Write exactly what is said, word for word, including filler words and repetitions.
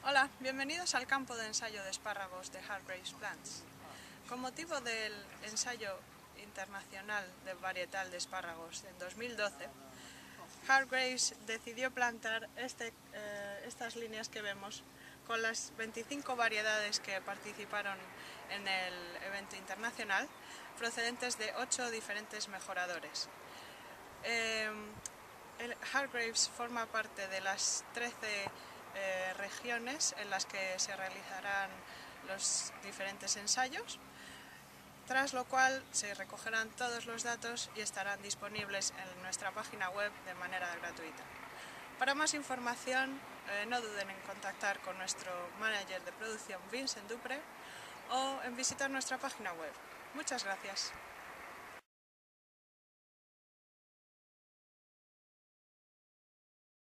Hola, bienvenidos al campo de ensayo de espárragos de Hargreaves Plants. Con motivo del ensayo internacional de varietal de espárragos en dos mil doce, Hargreaves decidió plantar este, eh, estas líneas que vemos con las veinticinco variedades que participaron en el evento internacional, procedentes de ocho diferentes mejoradores. Eh, el Hargreaves forma parte de las trece eh, regiones en las que se realizarán los diferentes ensayos, tras lo cual se recogerán todos los datos y estarán disponibles en nuestra página web de manera gratuita. Para más información, eh, no duden en contactar con nuestro manager de producción, Vincent Dupré, o en visitar nuestra página web. Muchas gracias.